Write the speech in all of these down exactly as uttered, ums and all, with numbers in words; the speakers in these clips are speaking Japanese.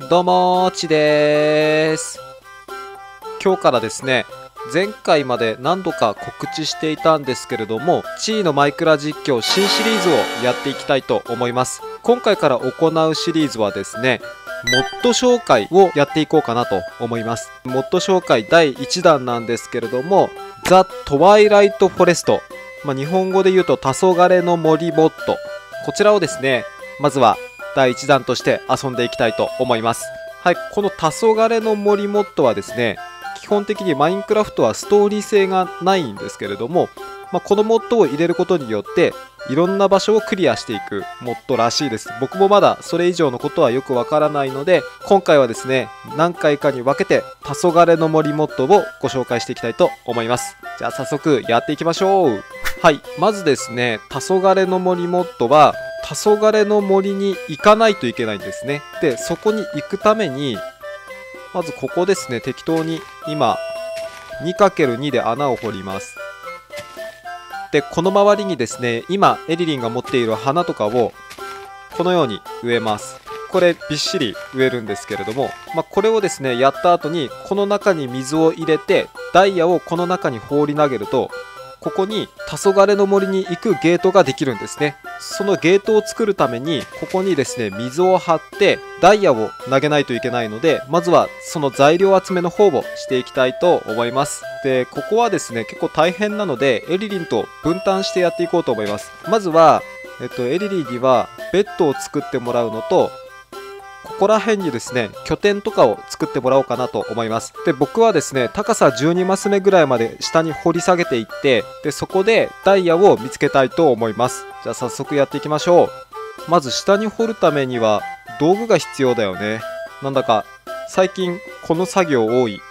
どうもーちでーす。今日からですね、前回まで何度か告知していたんですけれども、チーのマイクラ実況新シリーズをやっていきたいと思います。今回から行うシリーズはですね、モッド紹介をやっていこうかなと思います。モッド紹介だいいちだんなんですけれども、ザ・トワイライト・フォレスト、まあ、日本語で言うと黄昏の森モッド、こちらをですね、まずはだいいちだんとして遊んでいきたいと思います。はい、この黄昏の森モッドはですね、基本的にマインクラフトはストーリー性がないんですけれども、まあ、このモッドを入れることによっていろんな場所をクリアしていくモッドらしいです。僕もまだそれ以上のことはよくわからないので、今回はですね、何回かに分けて黄昏の森モッドをご紹介していきたいと思います。じゃあ早速やっていきましょう。はい、まずですね、黄昏の森モッドは黄昏の森に行かないといけないんですね。で、そこに行くためにまずここですね、適当に今 にかけるに で穴を掘ります。で、この周りにですね、今エリリンが持っている花とかをこのように植えます。これびっしり植えるんですけれども、まあ、これをですねやった後にこの中に水を入れてダイヤをこの中に放り投げると、ここに黄昏の森に行くゲートができるんですね。そのゲートを作るためにここにですね水を張ってダイヤを投げないといけないので、まずはその材料集めの方をしていきたいと思います。で、ここはですね結構大変なのでエリリンと分担してやっていこうと思います。まずは、えっと、エリリンにはベッドを作ってもらうのと、ここら辺にですね拠点とかを作ってもらおうかなと思います。で、僕はですね高さじゅうにマス目ぐらいまで下に掘り下げていって、でそこでダイヤを見つけたいと思います。じゃあ早速やっていきましょう。まず下に掘るためには道具が必要だよね。なんだか最近この作業多い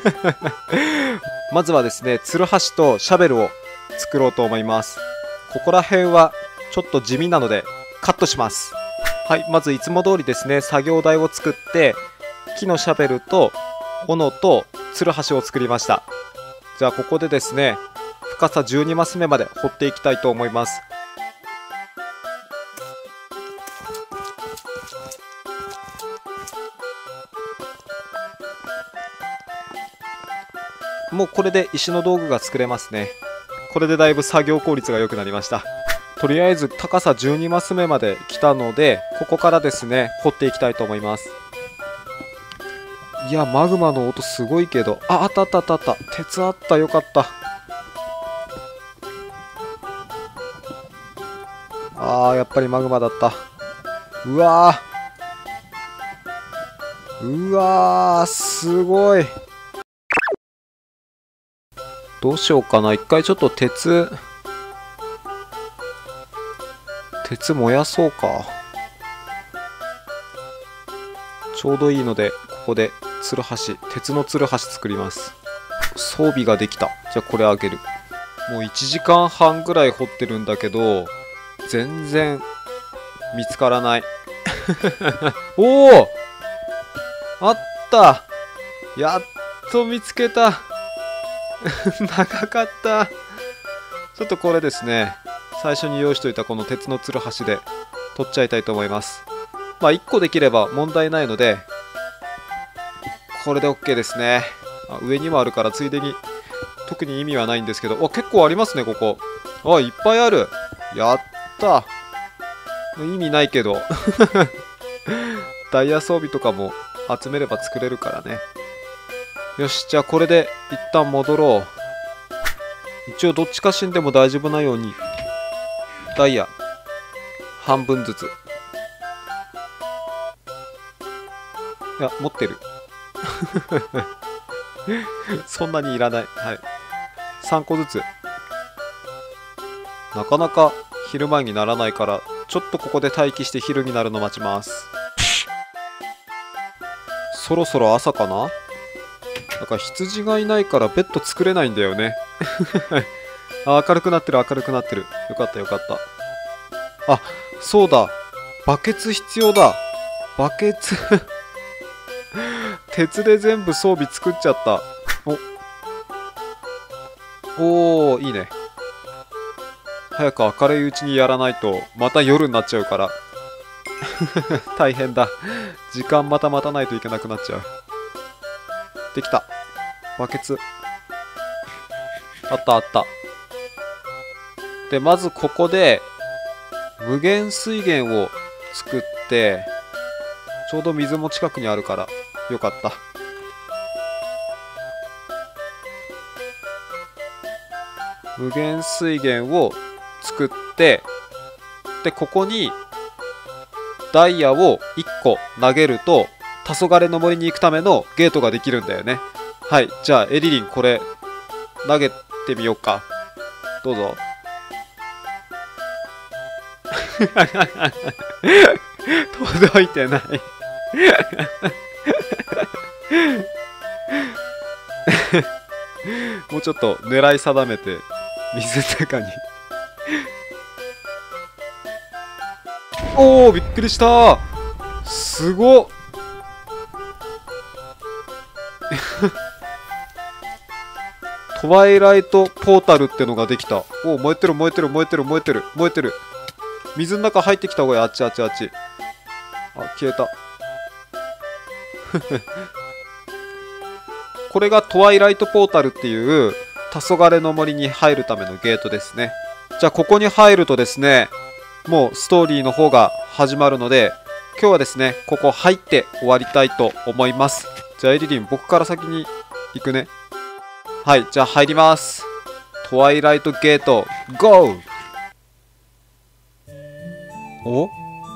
まずはですねツルハシとシャベルを作ろうと思います。ここら辺はちょっと地味なのでカットします。はい、まずいつも通りですね作業台を作って木のシャベルと斧とツルハシを作りました。じゃあここでですね深さじゅうにマス目まで掘っていきたいと思います。もうこれで石の道具が作れますね。これでだいぶ作業効率が良くなりました。とりあえず高さじゅうにマス目まで来たので、ここからですね掘っていきたいと思います。いや、マグマの音すごいけど、あ、あったあったあったあった、鉄あった、よかった。あー、やっぱりマグマだった。うわーうわーすごい。どうしようかな、一回ちょっと鉄鉄燃やそうか。ちょうどいいのでここでツルハシ、鉄のツルハシ作ります。装備ができた。じゃあこれあげる。もういちじかんはんぐらい掘ってるんだけど全然見つからないおお、あった、やっと見つけた長かった。ちょっとこれですね最初に用意しといたこの鉄のツルハシで取っちゃいたいと思います。まあいっこできれば問題ないのでこれで OK ですね。あ、上にもあるからついでに特に意味はないんですけど、あ、結構ありますねここ。あ、いっぱいある。やった。意味ないけどダイヤ装備とかも集めれば作れるからね。よし、じゃあこれで一旦戻ろう。一応どっちか死んでも大丈夫なようにダイヤ半分ずつ。いや、持ってるそんなにいらない。はい、さんこずつ。なかなか昼前にならないからちょっとここで待機して昼になるの待ちます。そろそろ朝かな。なんか羊がいないからベッド作れないんだよねあ、明るくなってる、明るくなってる。よかったよかった。あ、そうだ、バケツ必要だ。バケツ鉄で全部装備作っちゃった。おおー、いいね。早く明るいうちにやらないとまた夜になっちゃうから。 大変だ。時間また待たないといけなくなっちゃう。できた。バケツ。あったあった。で、まずここで、無限水源を作って、ちょうど水も近くにあるから、よかった。無限水源を作って、で、ここに、ダイヤをいっこ投げると、黄昏の森に行くためのゲートができるんだよね。はい、じゃあエリリンこれ、投げてみようか。どうぞ。届いてないもうちょっと狙い定めて水の中におお、びっくりした。すごっトワイライトポータルってのができた。おお、燃えてる燃えてる燃えてる燃えてる燃えてる。水の中入ってきた方がいい。あっちあっちあっち。あ、消えた。これがトワイライトポータルっていう黄昏の森に入るためのゲートですね。じゃあここに入るとですね、もうストーリーの方が始まるので、今日はですね、ここ入って終わりたいと思います。じゃあエリリン、僕から先に行くね。はい、じゃあ入ります。トワイライトゲート、ゴー！お？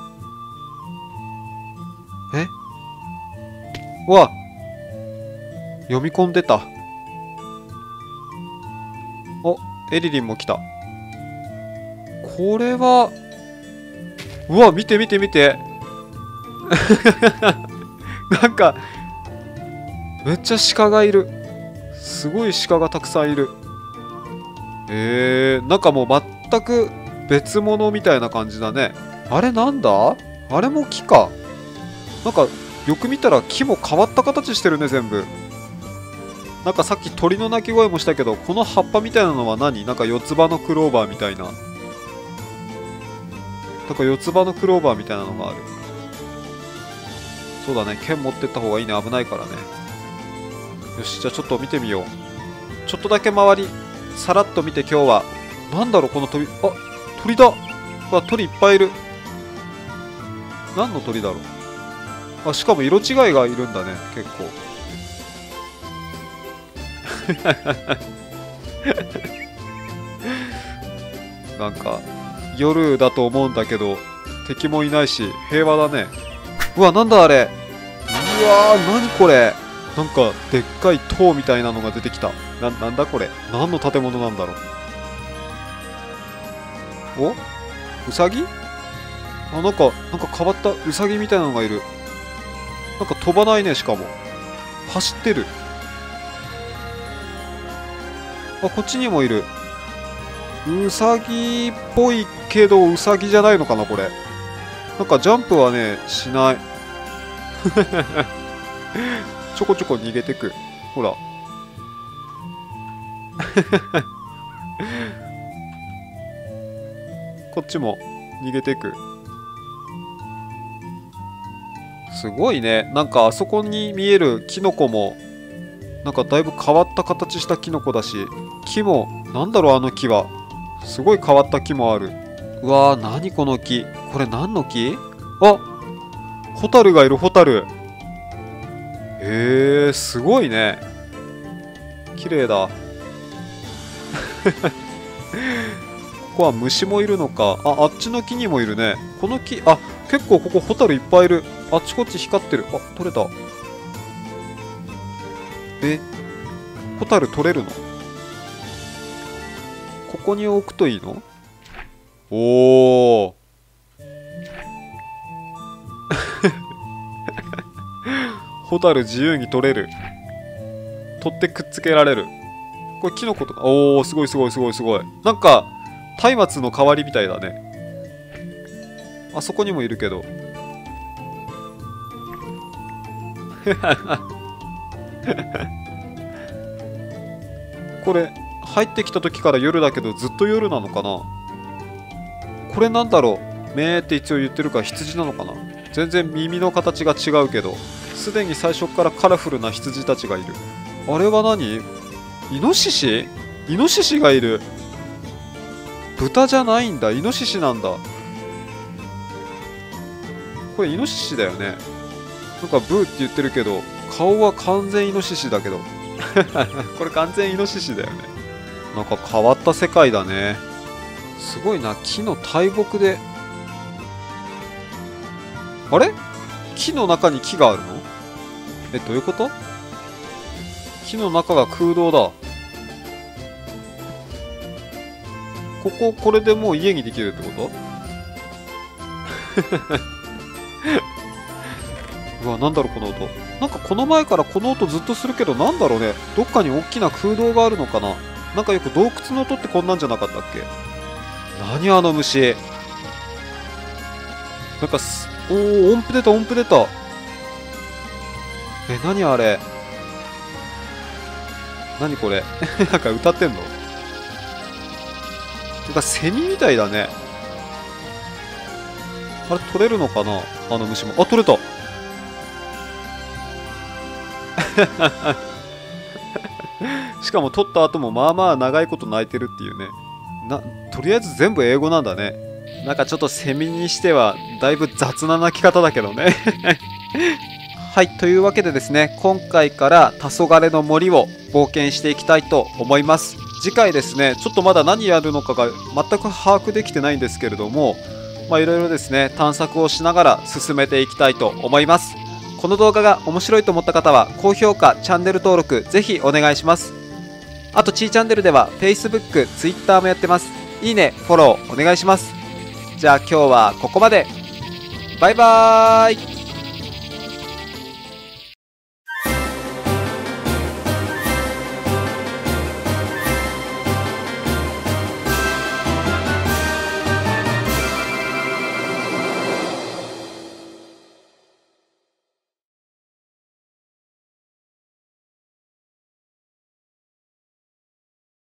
え？うわ！読み込んでた。お、エリリンも来た。これは、うわ、見て見て見て。なんか、めっちゃ鹿がいる。すごい鹿がたくさんいる。えー、なんかもう全く別物みたいな感じだね。あれなんだ？あれも木か。なんか、よく見たら木も変わった形してるね、全部。なんかさっき鳥の鳴き声もしたけど、この葉っぱみたいなのは何？なんか四つ葉のクローバーみたいな。なんか四つ葉のクローバーみたいなのがある。そうだね、剣持ってった方がいいね、危ないからね。よし、じゃあちょっと見てみよう。ちょっとだけ周り、さらっと見て今日は。なんだろう、この鳥。あ、鳥だ。うわ、鳥いっぱいいる。何の鳥だろう。あ、しかも色違いがいるんだね、結構。なんか夜だと思うんだけど敵もいないし平和だね。うわ、なんだあれ。うわー、何これ。なんかでっかい塔みたいなのが出てきた。な、なんだこれ。何の建物なんだろう。お、ウサギ。あ、なんかなんか変わったウサギみたいなのがいる。なんか飛ばないね。しかも走ってる。あ、こっちにもいる。ウサギっぽいけどウサギじゃないのかなこれ。なんかジャンプはねしない。ちょこちょこ逃げてく。ほら。こっちも逃げてく。すごいね。なんかあそこに見えるキノコもなんかだいぶ変わった形したキノコだし、木もなんだろう、あの木はすごい変わった木もある。うわー、何この木。これ何の木？あ、ホタルがいる。ホタル。へえ、すごいね。綺麗だ。ここは虫もいるのか。あ、あっちの木にもいるね。この木、あ、結構ここホタルいっぱいいる。あっちこっち光ってる。あ、取れた。え、ホタル取れるの？ここに置くといいの？おー。ホタル自由に取れる。取ってくっつけられる。これキノコとか。おー、すごいすごいすごいすごい。なんか松明の代わりみたいだね。あそこにもいるけど。これ入ってきた時から夜だけどずっと夜なのかな。これなんだろめーって一応言ってるから羊なのかな。全然耳の形が違うけど、すでに最初からカラフルな羊たちがいる。あれは何？イノシシ？イノシシがいる。豚じゃないんだ、イノシシなんだ。これイノシシだよね。なんかブーって言ってるけど、顔は完全イノシシだけどこれ完全イノシシだよね。なんか変わった世界だね。すごいな。木の大木で、あれ？木の中に木があるの？え、どういうこと？木の中が空洞だ。ここ、これでもう家にできるってことうわ、なんだろうこの音。なんかこの前からこの音ずっとするけど、なんだろうね。どっかに大きな空洞があるのかな。なんかよく洞窟の音ってこんなんじゃなかったっけ？何あの虫。なんかす、おー、音符出た、音符出た。え、何あれ。何これなんか歌ってんの？なんかセミみたいだね。あれ取れるのかな、あの虫も。あ、取れたしかも取った後もまあまあ長いこと鳴いてるっていうね。な、とりあえず全部英語なんだね。なんかちょっとセミにしてはだいぶ雑な鳴き方だけどねはい、というわけでですね、今回から黄昏の森を冒険していきたいと思います。次回ですね、ちょっとまだ何やるのかが全く把握できてないんですけれども、まあいろいろですね、探索をしながら進めていきたいと思います。この動画が面白いと思った方は高評価、チャンネル登録ぜひお願いします。あとちーチャンネルでは Facebook、Twitter もやってます。いいね、フォローお願いします。じゃあ今日はここまで。バイバーイ。